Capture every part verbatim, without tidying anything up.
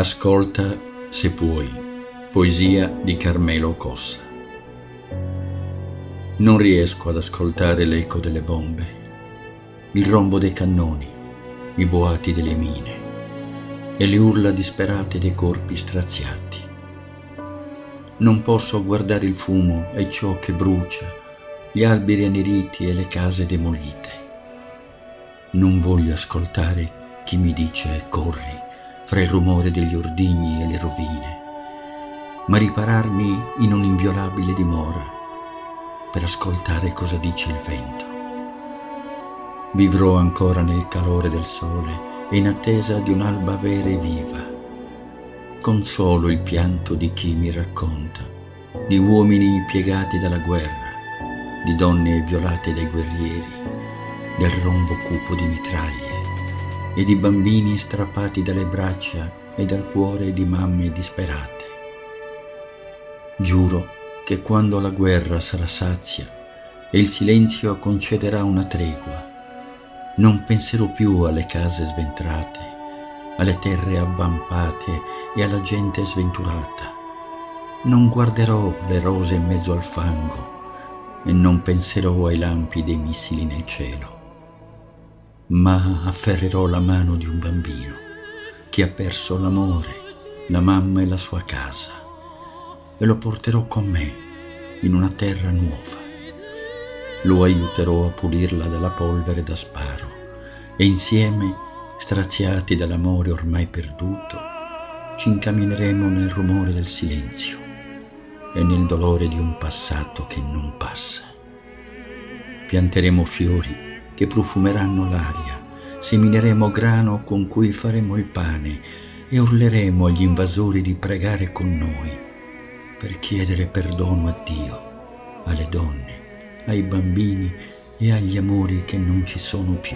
Ascolta, se puoi, poesia di Carmelo Cossa. Non riesco ad ascoltare l'eco delle bombe, il rombo dei cannoni, i boati delle mine e le urla disperate dei corpi straziati. Non posso guardare il fumo e ciò che brucia, gli alberi anneriti e le case demolite. Non voglio ascoltare chi mi dice corri fra il rumore degli ordigni e le rovine, ma ripararmi in un'inviolabile dimora per ascoltare cosa dice il vento. Vivrò ancora nel calore del sole e in attesa di un'alba vera e viva, con solo il pianto di chi mi racconta di uomini piegati dalla guerra, di donne violate dai guerrieri, del rombo cupo di mitraglie e di bambini strappati dalle braccia e dal cuore di mamme disperate. Giuro che quando la guerra sarà sazia e il silenzio concederà una tregua, non penserò più alle case sventrate, alle terre avvampate e alla gente sventurata. Non guarderò le rose in mezzo al fango e non penserò ai lampi dei missili nel cielo, ma afferrerò la mano di un bambino che ha perso l'amore, la mamma e la sua casa e lo porterò con me in una terra nuova. Lo aiuterò a pulirla dalla polvere da sparo e insieme, straziati dall'amore ormai perduto, ci incammineremo nel rumore del silenzio e nel dolore di un passato che non passa. Pianteremo fiori che profumeranno l'aria, semineremo grano con cui faremo il pane e urleremo agli invasori di pregare con noi per chiedere perdono a Dio, alle donne, ai bambini e agli amori che non ci sono più.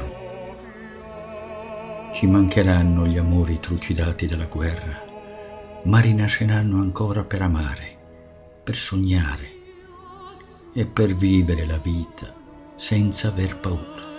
Ci mancheranno gli amori trucidati dalla guerra, ma rinasceranno ancora per amare, per sognare e per vivere la vita senza aver paura.